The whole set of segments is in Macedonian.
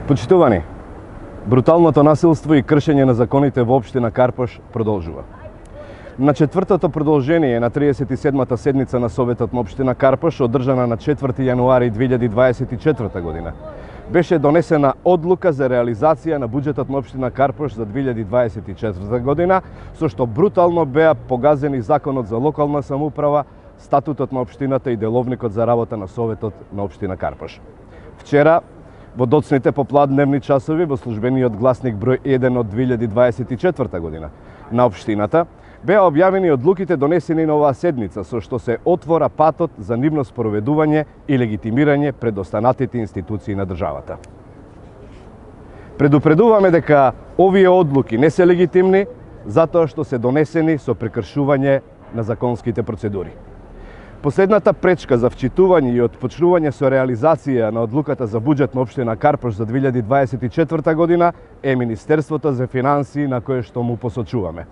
Почитувани, бруталното насилство и кршење на законите во општина Карпош продолжува. На четвртото продолжение на 37-та седница на Советот на општина Карпош, одржана на 4 јануари 2024 година, беше донесена одлука за реализација на буџетот на општина Карпош за 2024 година, со што брутално беа погазени законот за локална самоуправа, статутот на општината и деловникот за работа на Советот на општина Карпош. Вчера, во доцните попладневни часови во службениот гласник број 1 од 2024 година на општината, беа објавени одлуките донесени на оваа седница, со што се отвора патот за нивно спроведување и легитимирање пред останатите институции на државата. Предупредуваме дека овие одлуки не се легитимни, затоа што се донесени со прекршување на законските процедури. Последната пречка за вчитување и отпочнување со реализација на одлуката за буџет на општина Карпош за 2024 година е Министерството за финансии, на кое што му посочуваме.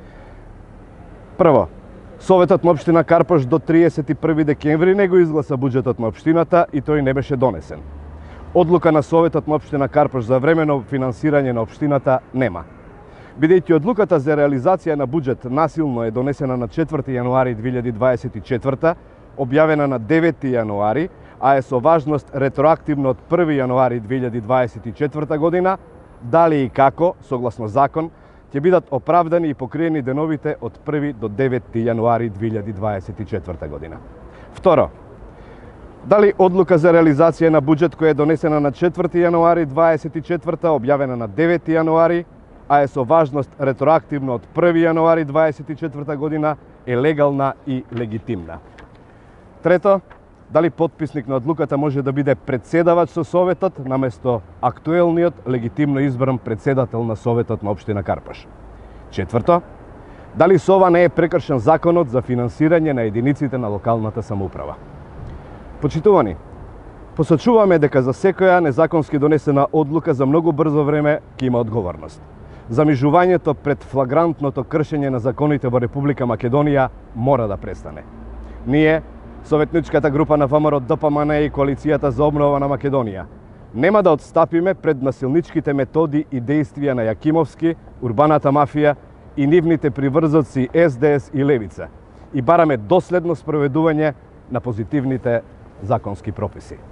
Прво, Советот на општина Карпош до 31 декември не го изгласа буџетот на општината и тој не беше донесен. Одлука на Советот на општина Карпош за временно финансирање на општината нема. Бидејќи одлуката за реализација на буџет насилно е донесена на 4 јануари 2024, објавена на 9 јануари, а е со важност ретроактивно од 1 јануари 2024 година, дали и како, согласно закон, ќе бидат оправдани и покриени деновите од 1 до 9 јануари 2024 година. Второ, дали одлука за реализација на буџет која е донесена на 4 јануари 2024, објавена на 9 јануари, а е со важност ретроактивно од 1 јануари 2024 година, е легална и легитимна. Трето, дали потписник на одлуката може да биде председавач со Советот, наместо актуелниот легитимно избран председател на Советот на општина Карпош. Четврто, дали со ова не е прекршен законот за финансирање на единиците на локалната самоуправа. Почитувани, посочуваме дека за секоја незаконски донесена одлука за многу брзо време ќе има одговорност. Замижувањето пред флагрантното кршење на законите во Република Македонија мора да престане. Ние, Советничката група на ВМРО ДПМН и Коалицијата за обнова на Македонија, нема да отстапиме пред насилничките методи и дејствија на Јакимовски, урбаната мафија и нивните приврзоци СДС и Левица и бараме доследно спроведување на позитивните законски прописи.